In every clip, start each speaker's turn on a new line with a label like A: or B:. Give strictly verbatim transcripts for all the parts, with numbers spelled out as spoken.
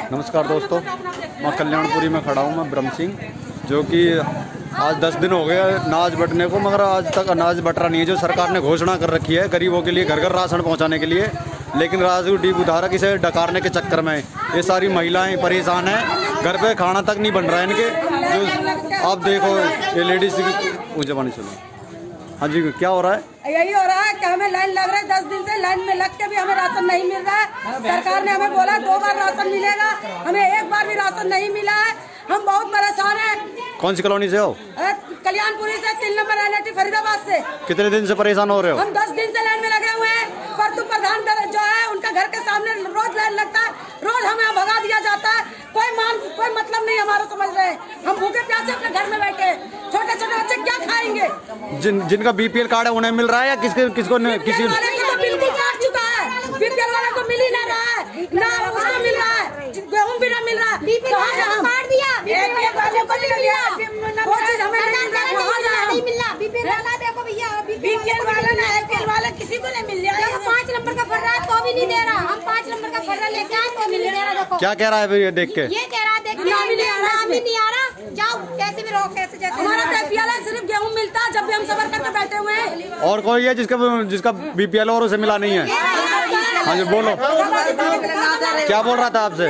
A: नमस्कार दोस्तों, मैं कल्याणपुरी में खड़ा हूँ। मैं ब्रह्म सिंह, जो कि आज दस दिन हो गए अनाज बंटने को, मगर आज तक अनाज बट रहा नहीं है। जो सरकार ने घोषणा कर रखी है गरीबों के लिए घर घर राशन पहुँचाने के लिए, लेकिन राजू उधारक इसे डकारने के चक्कर में ये सारी महिलाएं परेशान हैं। घर पे खाना तक नहीं बन रहा है इनके। जो आप देखो ये लेडीज ऊँचे पानी चलो। हाँ जी, क्या हो रहा है?
B: यही हो रहा है कि हमें लाइन लग रहा है। दस दिन से लाइन में लग के भी हमें राशन नहीं मिल रहा है। सरकार ने हमें बोला दो बार राशन मिलेगा, हमें एक बार भी राशन नहीं मिला है। हम बहुत परेशान हैं।
A: कौन सी कॉलोनी से हो?
B: कल्याणपुरी से, तीन number N I T Faridabad से।
A: कितने दिन से परेशान हो रहे हो?
B: हम दस दिन से लाइन में लगे हुए हैं। परतु प्रधान जो है उनका घर के सामने रोज लाइन लगता है, रोज हमें भगा दिया जाता है। कोई मान कोई मतलब नहीं हमारा, समझ रहे हैं। हम भूखे प्यासे अपने घर में बैठे, छोटे छोटे बच्चे क्या खाएंगे?
A: जिन जिनका बी पी एल कार्ड है उन्हें मिल रहा है या किसके किसको न, किसी
B: वाले को तो बिल्कुल काट चुका है। बी पी एल वाले को मिल ही ना रहा है, ना उसको मिल रहा है, गेहूँ भी ना मिल रहा है। कहाँ से हम काट दिया? एक वाले को मिल गया, वो चीज हमें नहीं मिल रहा। कहाँ जाए? नहीं मिल रहा। बी पी एल वाला देखो भैया, बी पी एल वाला ना ए पी एल वाला किसी को नहीं मिल रहा है। पाँच नंबर का फर्रा है तो भी नहीं दे रहा। हम पाँच नंबर का फर्रा लेके आए तो नहीं दे रहा। देखो
A: क्या कह रहा है फिर ये देख के?
B: ये कह रहा है देख के नाम ही नहीं आ रहा। जाओ कैसे भी रहो, कैसे जैसे हमारा तो पी एल सिर्फ गेहूँ मिलता है जब भी हम सफर करके बैठे हुए हैं।
A: और कोई है जिसका जिसका बी पी एल और उसे मिला नहीं है? हाँ जी बोलो, क्या बोल रहा था आपसे?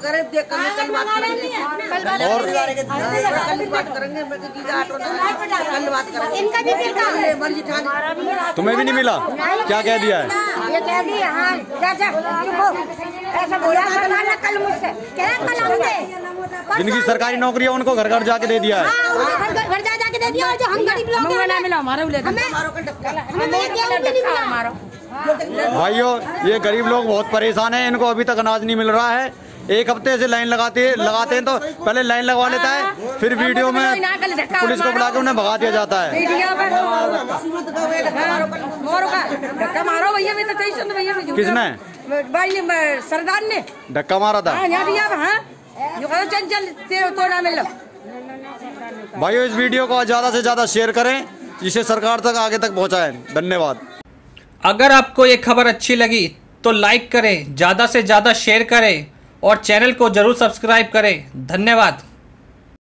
A: और तुम्हें भी नहीं मिला? क्या कह दिया है?
B: ये कह दिया हाँ, जा जा ऐसा बोला सरकार ने कल मुझसे, कह कल आऊंगे।
A: जिनकी सरकारी नौकरी है उनको घर घर जाके दे दिया है।
B: हाँ, घर जा जाके दे दिया। और जो हम गरीब लोग हैं, मिला हमारा हमें हमें गेहूं भी नहीं मिला हमारा।
A: भाइयों, ये गरीब लोग बहुत परेशान हैं। इनको अभी तक अनाज नहीं मिल रहा है। एक हफ्ते से लाइन लगाते लगाते हैं तो पहले लाइन लगवा लेता है, फिर वीडियो में पुलिस को बुला के उन्हें भगा दिया जाता है। किसने?
B: सरदार ने
A: धक्का मारा था। भाइयों, इस वीडियो को ज्यादा से ज्यादा शेयर करें, इसे सरकार तक आगे तक पहुंचाएं। धन्यवाद।
C: अगर आपको ये खबर अच्छी लगी तो लाइक करें, ज़्यादा से ज़्यादा शेयर करें और चैनल को ज़रूर सब्सक्राइब करें। धन्यवाद।